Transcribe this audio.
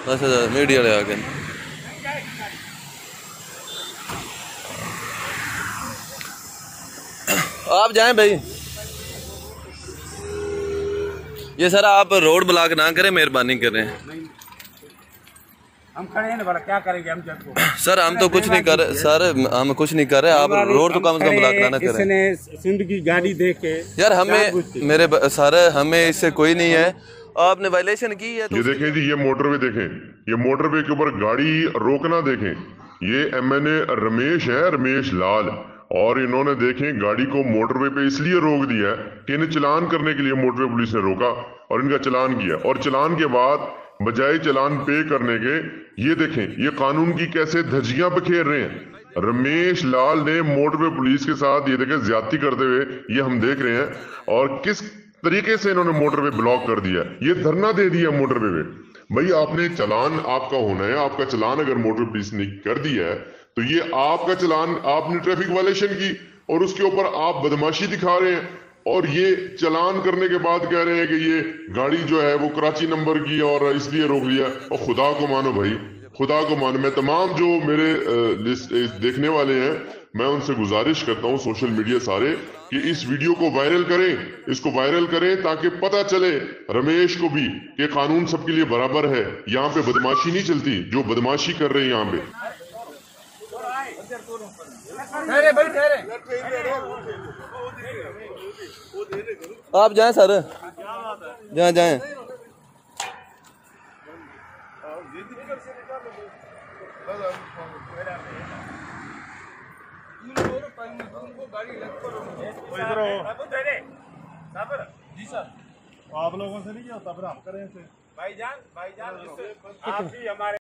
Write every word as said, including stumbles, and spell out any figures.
अच्छा मीडिया ले आके आप जाएं भाई। ये सर आप रोड ब्लॉक ना करें, मेहरबानी करें। हम खड़े हैं ना, भला क्या करेंगे हम जब को? सर हम तो कुछ नहीं कर रहे सर, हम कुछ नहीं कर रहे। आप रोड तो कम से कम ब्लॉक ना करें। इसने सिंध की गाड़ी देख के यार हमें मेरे सर हमें इससे कोई नहीं है, आपने वायलेशन की है तो ये देखें जी, ये मोटरवे देखें, ये मोटरवे के ऊपर गाड़ी रोकना देखें। ये एमएनए रमेश है, रमेश लाल, और इन्होंने देखें गाड़ी को मोटरवे पे इसलिए रोक दिया है कि इन्हें चलान करने के लिए मोटरवे पुलिस ने रोका और इनका चलान किया, और चलान के बाद बजाय चलान पे करने के ये देखें ये कानून की कैसे धज्जियां बखेर रहे हैं। रमेश लाल ने मोटरवे पुलिस के साथ ये देखें ज्यादती करते हुए ये हम देख रहे हैं, और किस तरीके से इन्होंने मोटरवे ब्लॉक कर दिया, ये धरना दे दिया मोटरवे पे। भाई आपने चलान आपका होना है, आपका चलान अगर मोटर पुलिस ने कर दिया है तो ये आपका चलान, आपने ट्रैफिक वायलेशन की और उसके ऊपर आप बदमाशी दिखा रहे हैं, और ये चलान करने के बाद कह रहे हैं कि ये गाड़ी जो है वो कराची नंबर की और इसलिए रोक दिया। और खुदा को मानो भाई, खुदा को मानो, मैं तमाम जो मेरे लिस्ट देखने वाले हैं मैं उनसे गुजारिश करता हूं सोशल मीडिया सारे कि इस वीडियो को वायरल करें, इसको वायरल करें ताकि पता चले रमेश को भी कि कानून सबके लिए बराबर है। यहाँ पे बदमाशी नहीं चलती, जो बदमाशी कर रहे हैं यहाँ पे। आप जाएं सर, जाएं जाएं। जी सर, आप लोगों से नहीं होता, फिर हम करें से। भाईजान भाईजान आप ही हमारे